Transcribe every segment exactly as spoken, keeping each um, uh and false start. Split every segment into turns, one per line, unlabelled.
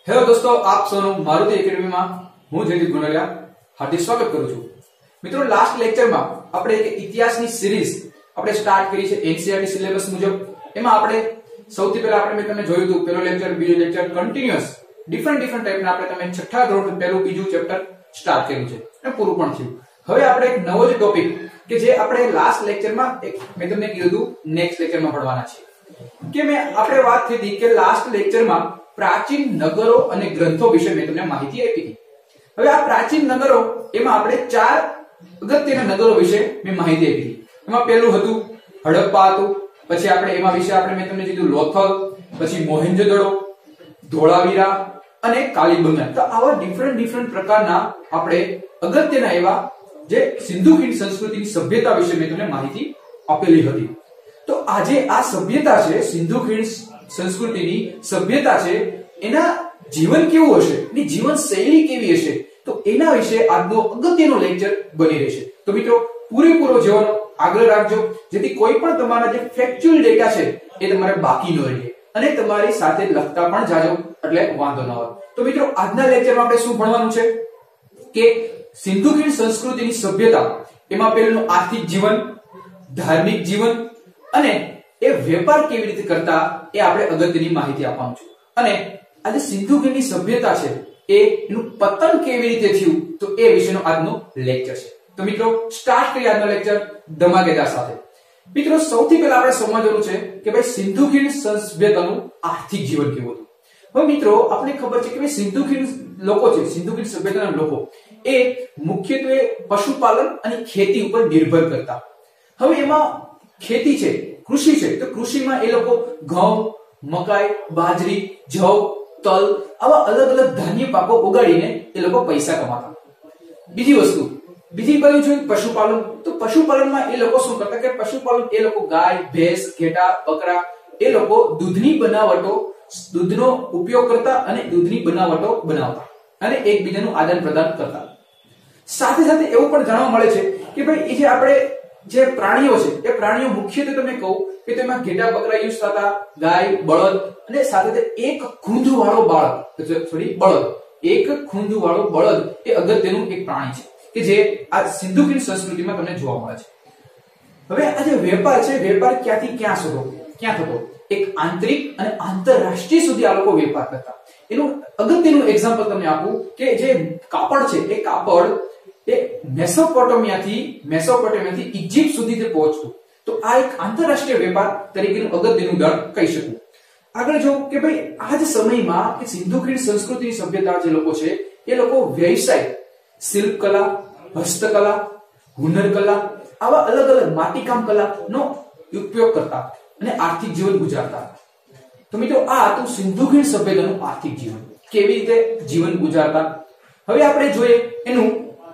Hello દોસ્તો, આપ સૌનું મારુતિ એકેડમીમાં હું જયદીપ ગુંડલિયા હાર્દિક સ્વાગત કરું છું। મિત્રો, લાસ્ટ લેક્ચરમાં આપણે એક ઇતિહાસની સિરીઝ આપણે સ્ટાર્ટ કરી છે એનસીઈઆરટી સિલેબસ મુજબ। એમાં આપણે સૌથી પહેલા આપણે મેં તમને જોયું હતું પહેલો લેક્ચર, બીજો લેક્ચર કન્ટિન્યુઅસ ડિફરન્ટ ડિફરન્ટ ટાઈપના આપણે તમે છઠ્ઠા ધોરણ પહેલું બીજું ચેપ્ટર સ્ટાર્ટ કર્યું છે અને પૂરું પણ થયું। હવે આપણે એક નવો જ ટોપિક કે જે આપણે લાસ્ટ લેક્ચરમાં એક મેં તમને કીધું હતું નેક્સ્ટ લેક્ચરમાં ભણવાના છે કે મેં આપણે વાત થઈ હતી કે લાસ્ટ લેક્ચરમાં પ્રાચીન નગરો અને ગ્રંથો વિશે મેં તમને માહિતી આપી હતી। હવે આ પ્રાચીન નગરો એમાં આપણે ચાર અગત્યના નગરો વિશે મેં માહિતી આપી હતી। એમાં પહેલું હતું હડપ્પા હતું, પછી આપણે એમાં વિશે આપણે મેં તમને કીધું લોથલ, પછી મોહેન્જોદડો, ધોળાવીરા અને કાલીબંગન। તો આવા ડિફરન્ટ ડિફરન્ટ પ્રકારના આપણે અગત્યના એવા જે સિંધુ ખીણ સંસ્કૃતિની સભ્યતા વિશે મેં તમને માહિતી આપેલી હતી। તો આજે આ સભ્યતા છે, સિંધુ ખીણ સંસ્કૃતિની સભ્યતા છે, એના જીવન કેવું હશે, એની જીવન શૈલી કેવી હશે, તો એના વિશે આજનો અગત્યનો લેક્ચર બની રહેશે। તો મિત્રો, પૂરેપૂરો જોવાનો આગ્રહ રાખજો જેથી કોઈ પણ તમારા જે ફેક્ચ્યુઅલ ડેટા છે એ તમારે બાકી ન રહે અને તમારી સાથે લખતા પણ જાજો એટલે વાંધો ન આવે। તો મિત્રો, આજના લેક્ચરમાં આપણે શું ભણવાનું છે કે સિંધુ ખીણ સંસ્કૃતિની સભ્યતા, એમાં પહેલું આર્થિક જીવન, ધાર્મિક જીવન અને એ વેપાર કેવી રીતે કરતા એ આપણે અગત્યની માહિતી આપવાનું છે। અને આ જે સિંધુ ખીણની સભ્યતા છે એ એનું પતન કેવી રીતે થયું તો એ વિશેનો આજનો લેક્ચર છે। તો મિત્રો, સ્ટાર્ટ કરીએ આજનો લેક્ચર ધમાકેદાર સાથે। મિત્રો, સૌથી પહેલા આપણે સમજવાનું છે કે ભાઈ સિંધુ ખીણ સભ્યતાનું આર્થિક જીવન કેવું હતું। હવે મિત્રો, આપણને ખબર છે કે ભાઈ સિંધુ ખીણ લોકો છે, સિંધુ ખીણ સભ્યતાના લોકો એ મુખ્યત્વે પશુપાલન અને ખેતી ઉપર નિર્ભર કરતા। હવે એમાં ખેતી છે, કૃષિ છે, તો કૃષિમાં એ લોકો ઘઉં, મકાઈ, બાજરી, જવ, તલ આવા અલગ અલગ ધાન્ય પાકો ઉગાડીને એ લોકો પૈસા કમાતા। બીજી વસ્તુ, બીજી બાજુ છે પશુપાલન, તો પશુપાલનમાં એ લોકો શું કરતા કે પશુપાલન એ લોકો ગાય, ભેંસ, ઘેટા, બકરા એ લોકો દૂધની બનાવટો દૂધનો ઉપયોગ કરતા અને દૂધની બનાવટો બનાવતા અને એકબીજાનું આદાન પ્રદાન કરતા। સાથે સાથે એવું પણ જાણવા મળે છે કે ભાઈ એ જે આપણે જે પ્રાણીઓ છે એ પ્રાણીઓ મુખ્યત્વે તમે કહું કે તેમાં ઘેટા, બકરા યુઝ થતા, ગાય, બળદ અને સાથે એક ખૂંધ વાળો બાળક સોરી બળદ એક ખૂંધ વાળો બળદ એ અગત્યનું એક પ્રાણી છે કે જે આ સિંધુ ખીણ સંસ્કૃતિમાં તમને જોવા મળે છે। હવે આ જે વેપાર છે, વેપાર ક્યાંથી ક્યાં થતો ક્યાં થતો એક આંતરિક અને આંતરરાષ્ટ્રીય સુધી આ લોકો વેપાર કરતા। એનું અગત્યનું એક્ઝામ્પલ તમને આપું કે જે કાપડ છે એ કાપડ એ મેસોપોટેમિયાથી મેસોપોટેમિયાથી ઇજિપ્ત સુધી તે પહોંચતું। તો આ એક આંતરરાષ્ટ્રીય વેપાર તરીકેનું અગત્યનું ઉદાહરણ કહી શકું। આગળ જો કે ભાઈ આ જ સમયમાં કે સિંધુ ખીણ સંસ્કૃતિની સભ્યતા જે લોકો છે એ લોકો વ્યવસાય, શિલ્પ કલા, હસ્તકલા, હુનર કલા આવા અલગ અલગ માટીકામ કલાનો ઉપયોગ કરતા અને આર્થિક જીવન ગુજારતા। તો મિત્રો, આ હતું સિંધુ ખીણ સભ્યતાનું આર્થિક જીવન, કેવી રીતે જીવન ગુજારતા। હવે આપણે જોઈએ એનું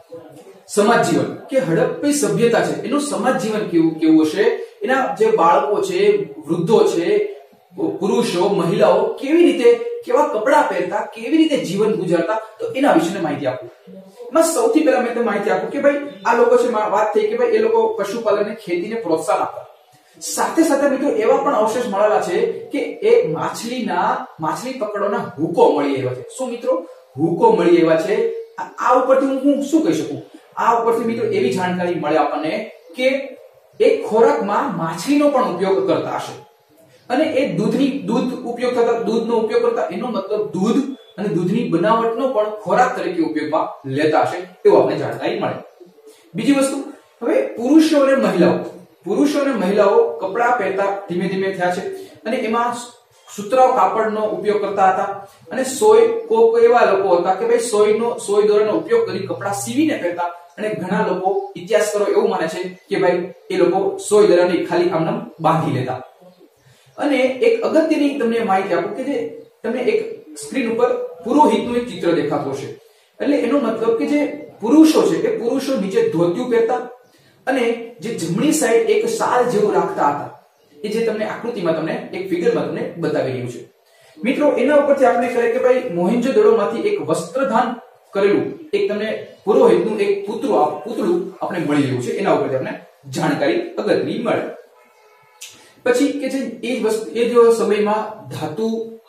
સમાજ જીવન કે હડપ્પી સભ્યતા છે એનું સમાજ જીવન કેવું કેવું હશે, એના જે બાળકો છે, વૃદ્ધો છે, પુરુષો, મહિલાઓ કેવી રીતે કેવા કપડા પહેરતા, કેવી રીતે જીવન ગુજારતા, તો એના વિશેની માહિતી આપું। એમાં સૌથી પહેલા મેં તમને માહિતી આપું કે ભાઈ આ લોકો છે, વાત થઈ કે ભાઈ એ લોકો પશુપાલન અને ખેતીને પ્રોત્સાહન આપતા। સાથે સાથે મિત્રો એવા પણ અવશેષ મળેલા છે કે એ માછલીના માછલી પકડવાના હુકો મળી આવ્યા છે। શું મિત્રો? હુકો મળી આવ્યા છે। આ ઉપરથી હું શું કહી શકું, આ ઉપરથી મિત્રો એવી જાણકારી મળે આપણને કે એક ખોરાકમાં માછલીનો પણ ઉપયોગ કરતા હશે અને એ દૂધની દૂધ ઉપયોગ કરતા દૂધનો ઉપયોગ કરતા એનો મતલબ દૂધ અને દૂધની બનાવટનો પણ ખોરાક તરીકે ઉપયોગમાં લેતા હશે એવું આપણે જાણકારી મળે। બીજી વસ્તુ, હવે પુરુષો અને મહિલાઓ પુરુષો અને મહિલાઓ કપડા પહેરતા ધીમે ધીમે થયા છે અને એમાં સુતરાઉ કાપડનો ઉપયોગ કરતા હતા અને સોય કોક એવા લોકો હતા કે ભાઈ સોયનો સોય દોરાનો ઉપયોગ કરી કપડા સીવીને પહેરતા અને ઘણા લોકો ઇતિહાસકારો એવું માને છે કે ભાઈ એ લોકો સોય દોરાને ખાલી આમનામ બાંધી લેતા। અને એક અગત્યની તમને માહિતી આપું કે જે તમને એક સ્ક્રીન ઉપર પુરોહિતનું એક ચિત્ર દેખાતું હશે, એટલે એનો મતલબ કે જે પુરુષો છે એ પુરુષો નીચે ધોતિયું પહેરતા અને જે જમણી સાઈડ એક શાલ જેવું રાખતા હતા, એ જે તમને આકૃતિમાં તમને એક ફિગરમાં તમને બતાવી રહ્યું છે। મિત્રો, એના ઉપરથી આપણે કહે કે ભાઈ મોહેન્જોદડોમાંથી એક વસ્ત્રદાન કરેલું એક તમને પુરોહિતનું એક પુતળું પુતળું આપણે મળી રહ્યું છે, એના ઉપરથી આપણે જાણકારી અગત્યની મળે। પછી કે જે એ વસ્તુ એ જો સમયમાં ધાતુ,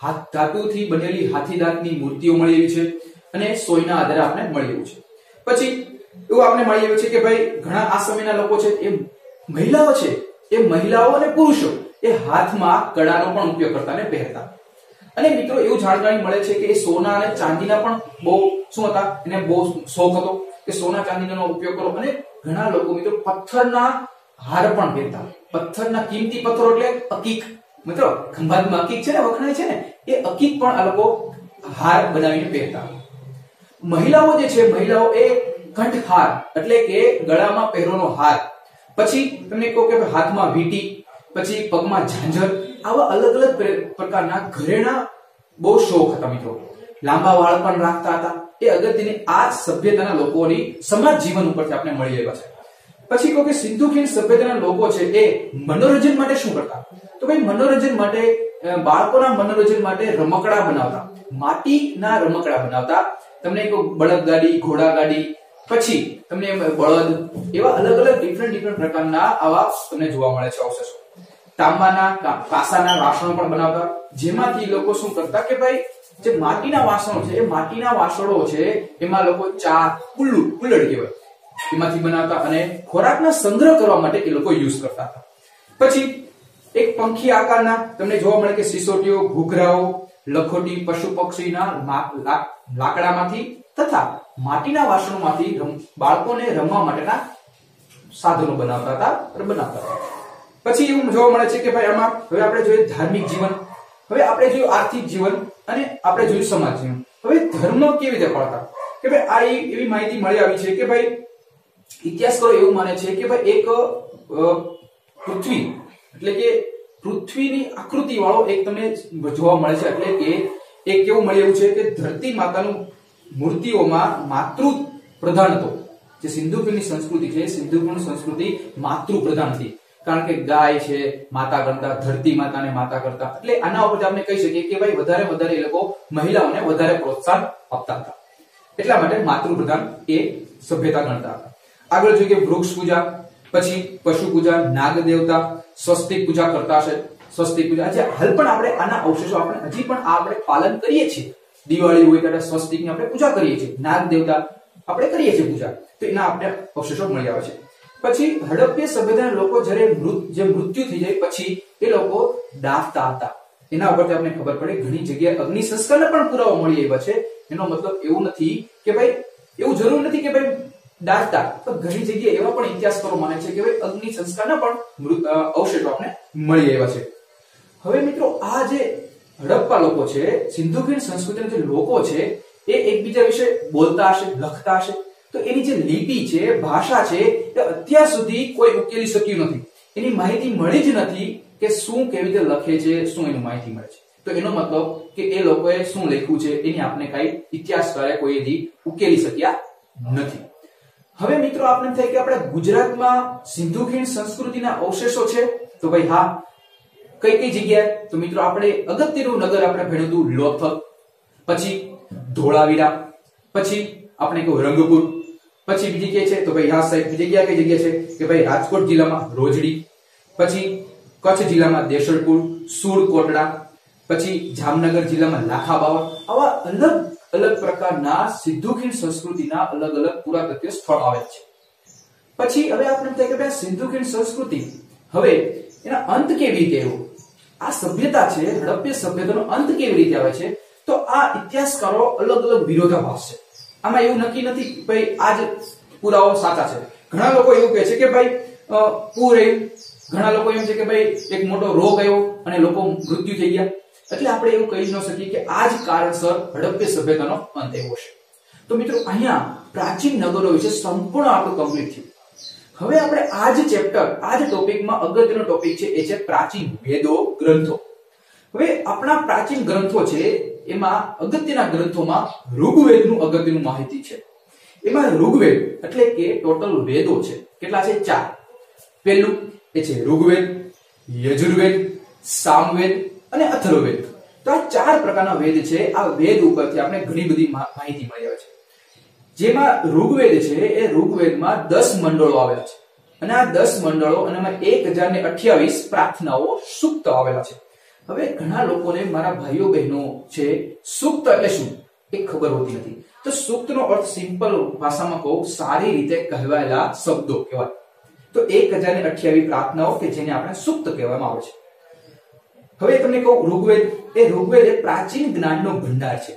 હાથ ધાતુથી બનેલી હાથીદાંતની મૂર્તિઓ મળી આવી છે અને સોયના આધારે આપણે મળી આવ્યું છે. પછી એવું આપણે મળી આવ્યું છે કે ભાઈ ઘણા આ સમયના લોકો છે એ મહિલાઓ છે એ મહિલાઓ અને પુરુષો એ હાથમાં કડાનો પણ ઉપયોગ કરતા ને પહેરતા. અને મિત્રો એવું જાણકારી મળે છે કે એ સોના અને ચાંદીના પણ બહુ શું હતા, એને બહુ શોખ હતો કે સોના ચાંદીનો ઉપયોગ કરો. અને ઘણા લોકો મિત્રો પથ્થરના હાર પણ પહેરતા. પથ્થરના કિંમતી પથ્થરો એટલે અકીક, મિત્રો ખંભાતમાં અકીક છે ને વખણાય છે ને, એ અકીક પણ આ લોકો હાર બનાવીને પહેરતા. મહિલાઓ જે છે મહિલાઓ એ કંઠહાર એટલે કે ગળામાં પહેરવાનો હાર, પછી તમને કહો કે હાથમાં વીંટી, પછી પગમાં ઝાંઝર, આવા અલગ અલગ પ્રકારના ઘરેણા બહુ શોખ હતા મિત્રો. લાંબા વાળ પણ રાખતા હતા. એ અગત્યની આ સભ્યતાના લોકોની સમાજ જીવન ઉપરથી આપણે મળી આવ્યા છે. પછી કહો કે સિંધુ ખીણ સભ્યતાના લોકો છે એ મનોરંજન માટે શું કરતા? તો ભાઈ મનોરંજન માટે બાળકોના મનોરંજન માટે રમકડા બનાવતા, માટીના રમકડા બનાવતા. તમને કહો બળદગાડી, ઘોડાગાડી, પછી તમને બળદ, એવા અલગ અલગ ડિફરન્ટ ડિફરન્ટ પ્રકારના આવા તમને જોવા મળે છે અવશેષો. તાંબાના કાંસાના વાસણો પણ બનાવતા, જેમાંથી લોકો શું કરતા કે ભાઈ જે માટીના વાસણો છે એ માટીના વાસણો છે એમાં લોકો ચા, કુલ્લુ કુલ્લડ કહેવાય, એમાંથી બનાવતા અને ખોરાકના સંગ્રહ કરવા માટે એ લોકો યુઝ કરતા હતા. પછી એક પંખી આકારના તમને જોવા મળે કે સિસોટીઓ, ઘૂઘરાઓ, લખોટી પશુ પક્ષીના લાકડામાંથી તથા માટીના વાસણોમાંથી બાળકોને રમવા માટેના સાધનો બનાવતા હતા બનાવતા હતા. પછી એવું જોવા મળે છે કે ભાઈ આમાં હવે આપણે જોઈએ ધાર્મિક જીવન, હવે આપણે જોયું આર્થિક જીવન અને આપણે જોયું સમાજ જીવન. હવે ધર્મ કેવી રીતે પાળતા કે ભાઈ આ એવી માહિતી મળી આવી છે કે ભાઈ ઇતિહાસકારો એવું માને છે કે ભાઈ એક પૃથ્વી એટલે કે પૃથ્વીની આકૃતિ વાળો એક તમને જોવા મળે છે. એટલે કે એક કેવું મળી આવ્યું છે કે ધરતી માતાનું મૂર્તિઓમાં માતૃ પ્રધાન હતો. જે સિંધુ ખીણની સંસ્કૃતિ છે, સિંધુ ખીણની સંસ્કૃતિ માતૃ પ્રધાન હતી. કારણ કે ગાય છે માતા કરતા, ધરતી માતાને માતા કરતા. એટલે આના ઉપર આપણે કહી શકીએ કે ભાઈ વધારે વધારે એ લોકો મહિલાઓને વધારે પ્રોત્સાહન આપતા હતા. એટલા માટે માતૃ પ્રધાન એ સભ્યતા ગણતા હતા. આગળ જોઈએ કે વૃક્ષ પૂજા, પછી પશુ પૂજા, નાગ દેવતા, સ્વસ્તિક પૂજા કરતા હશે. સ્વસ્તિક પૂજા આજે હાલ પણ આપણે આના અવશેષો આપણે હજી પણ આપણે પાલન કરીએ છીએ. દિવાળી હોય ત્યારે સ્વસ્તિકની આપણે પૂજા કરીએ છીએ, નાગ દેવતા આપણે કરીએ છીએ પૂજા, તો એના આપણે અવશેષો મળી આવે છે. પછી હડપ્પીય સભ્યતાના લોકો જ્યારે જે મૃત્યુ થઈ જાય પછી એ લોકો દાફતા હતા. એના ઉપરથી આપણે ખબર પડે ઘણી જગ્યાએ અગ્નિ સંસ્કારના પણ પુરાવા મળી આવ્યા છે. એનો મતલબ એવું નથી કે ભાઈ એવું જરૂર નથી કે ભાઈ દાફતા, પણ ઘણી જગ્યાએ એવા પણ ઇતિહાસકારો માને છે કે ભાઈ અગ્નિ સંસ્કારના પણ અવશેષો આપણે મળી આવ્યા છે. હવે મિત્રો આ જે હડપ્પા લોકો છે, સિંધુ ખીણ સંસ્કૃતિના જે લોકો છે એ એકબીજા વિશે બોલતા હશે, લખતા હશે, તો એની જે લિપિ છે, ભાષા છે, એ અત્યાર સુધી કોઈ ઉકેલી શક્યું નથી. એની માહિતી મળી જ નથી કે શું કેવી રીતે લખે છે, શું એની માહિતી મળે છે. તો એનો મતલબ કે એ લોકોએ શું લખ્યું છે એની આપણે કઈ ઇતિહાસકારે કોઈ હજી ઉકેલી શક્યા નથી. હવે મિત્રો આપણે થાય કે આપણે ગુજરાતમાં સિંધુ ખીણ સંસ્કૃતિના અવશેષો છે, તો ભાઈ હા, કઈ કઈ જગ્યાએ? તો મિત્રો આપણે અગત્યનું નગર આપણે ભણ્યું હતું લોથલ, પછી ધોળાવીરા, પછી આપણે કહ્યું રંગપુર, પછી બીજી કે છે તો ભાઈ હા સાહેબ જગ્યા કઈ જગ્યા છે કે ભાઈ રાજકોટ જિલ્લામાં રોજડી, પછી કચ્છ જિલ્લામાં દેશળપુર, સુર કોટડા, પછી જામનગર જિલ્લામાં લાખાબાવા. આવા અલગ અલગ પ્રકારના સિંધુ ખીણ સંસ્કૃતિના અલગ અલગ પુરાતત્વ સ્થળ આવે છે. પછી હવે આપણે થાય કે ભાઈ સિંધુ ખીણ સંસ્કૃતિ હવે એના અંત કેવી રીતે આવ્યો? આ સભ્યતા છે, હડપ્પીય સભ્યતાનો અંત કેવી રીતે આવે છે? તો આ ઇતિહાસકારો અલગ અલગ વિરોધાભાસ છે. આમાં એવું નક્કી નથી ભાઈ આ જ પુરાવો સાચા છે. ઘણા લોકો એવું કહે છે કે ભાઈ પૂર આવ્યું, ઘણા લોકો એમ છે કે ભાઈ એક મોટો રોગ આવ્યો અને લોકો મૃત્યુ થઈ ગયા. એટલે આપણે એવું કહી ન શકીએ કે આ જ કારણસર હડપ્પીય સભ્યતાનો અંત આવ્યો છે. તો મિત્રો અહીંયા પ્રાચીન નગરો વિશે સંપૂર્ણ આપણું કમ્પ્લીટ થયું. હવે આપણે આ જ ચેપ્ટર, આ જ ટોપિકમાં અગત્યનો ટોપિક છે એ છે પ્રાચીન વેદો, ગ્રંથો. હવે આપણા પ્રાચીન ગ્રંથો છે એમાં અગત્યના ગ્રંથોમાં ઋગ્વેદનું અગત્યનું માહિતી છે. એમાં ઋગ્વેદ એટલે કે ટોટલ વેદો છે કેટલા છે? ચાર. પહેલું એ છે ઋગ્વેદ, યજુર્વેદ, સામવેદ અને અથર્વવેદ. તો આ ચાર પ્રકારના વેદ છે. આ વેદ ઉપરથી આપણે ઘણી બધી માહિતી મળી આવે છે. જેમાં ઋગ્વેદ છે એ ઋગ્વેદમાં દસ મંડળો આવેલા છે અને આ દસ મંડળો અને એમાં એક હજાર ને અઠ્યાવીસ પ્રાર્થનાઓ સૂક્ત આવેલા છે. હવે ઘણા લોકોને, મારા ભાઈઓ બહેનો છે, સૂક્ત એટલે શું એ ખબર હોતી નથી. તો સૂક્તનો અર્થ સિમ્પલ ભાષામાં કહું, સારી રીતે કહેવાયેલા શબ્દો કહેવાય. તો એક હજાર ને અઠ્યાવીસ પ્રાર્થનાઓ કે જેને આપણે સૂક્ત કહેવામાં આવે છે. હવે તમને કહું, ઋગ્વેદ એ ઋગ્વેદ એ પ્રાચીન જ્ઞાનનો ભંડાર છે.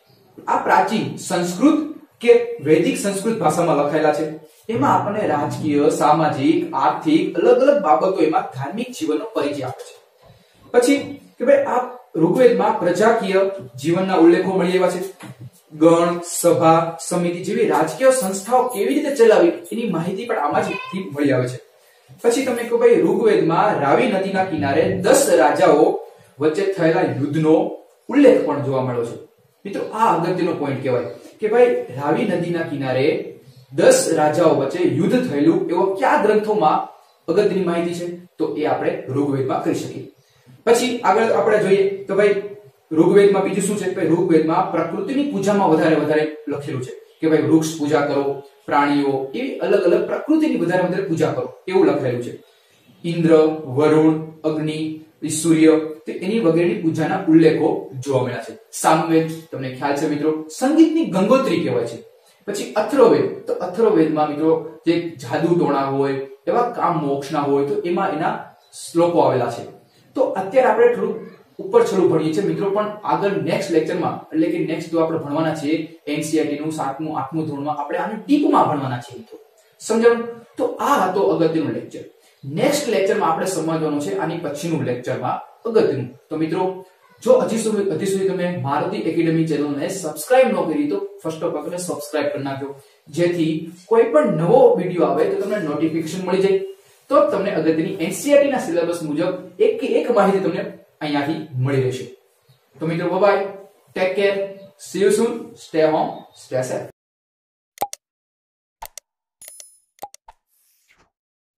આ પ્રાચીન સંસ્કૃત કે વૈદિક સંસ્કૃત ભાષામાં લખાયેલા છે. એમાં આપણને રાજકીય, સામાજિક, આર્થિક અલગ અલગ બાબતો, એમાં ધાર્મિક જીવનનો પરિચય આપે છે. પછી કે ભાઈ આ ઋગ્વેદમાં પ્રજાકીય જીવનના ઉલ્લેખો મળી આવ્યા છે. ગણ, સભા, સમિતિ જેવી રાજકીય સંસ્થાઓ કેવી રીતે ચલાવી એની માહિતી પણ આમાંથી મળી આવે છે. પછી તમને કહું ભાઈ, ઋગ્વેદમાં રાવી નદીના કિનારે દસ રાજાઓ વચ્ચે થયેલા યુદ્ધનો ઉલ્લેખ પણ જોવા મળ્યો છે. મિત્રો આ અગત્યનો પોઈન્ટ કહેવાય કે ભાઈ રાવી નદીના કિનારે દસ રાજાઓ વચ્ચે યુદ્ધ થયેલું એવો કયા ગ્રંથોમાં અગત્યની માહિતી છે? તો એ આપણે ઋગ્વેદમાં કરી શકીએ. પછી આગળ આપણે જોઈએ તો ભાઈ ઋગ્વેદમાં બીજું શું છે? ભાઈ ઋગ્વેદમાં પ્રકૃતિની પૂજામાં વધારે વધારે લખેલું છે કે ભાઈ વૃક્ષ પૂજા કરો, પ્રાણીઓ, એવી અલગ અલગ પ્રકૃતિની વધારે વધારે પૂજા કરો એવું લખેલું છે. ઇન્દ્ર, વરુણ, અગ્નિ, સૂર્ય, તો એની વગેરેની પૂજાના ઉલ્લેખો જોવા મળ્યા છે. સામવેદ તમને ખ્યાલ છે મિત્રો, સંગીતની ગંગોત્રી કહેવાય છે. પછી અથર્વવેદ, તો અથર્વવેદમાં મિત્રો જે જાદુ ટોણા હોય, એવા કામ મોક્ષના હોય, તો એમાં એના શ્લોકો આવેલા છે. તો અત્યારે આપણે થોડું ઉપર છેલ્લું ભણીએ છીએ મિત્રો, પણ આગળ નેક્સ્ટ લેક્ચરમાં એટલે કે નેક્સ્ટ જો આપણે ભણવાના છીએ એનસીઈઆરટી નું સાતમું આઠમું ધોરણમાં આપણે આને ડીપમાં ભણવાના છીએ મિત્રો. સમજાણું? તો આ હતો અગત્યનો લેક્ચર. નેક્સ્ટ લેક્ચરમાં આપણે સમજવાનું છે આની પછીનું લેક્ચરમાં અગત્યનું. તો મિત્રો જો હજી સુધી હજી સુધી તમે મારુતિ એકેડમી ચેનલને સબસ્ક્રાઇબ ન કરી તો ફર્સ્ટ ઓફ ઓલ તમે સબસ્ક્રાઇબ કરી નાખજો, જેથી કોઈ પણ નવો વિડિયો આવે તો તમને નોટિફિકેશન મળી જાય. તો તમને અગત્યની એનસીઈઆરટી ના સિલેબસ મુજબ એક કે એક માહિતી તમને અહીંયાથી મળી રહેશે. તો મિત્રો bye, take care, see you soon, stay home, stay safe.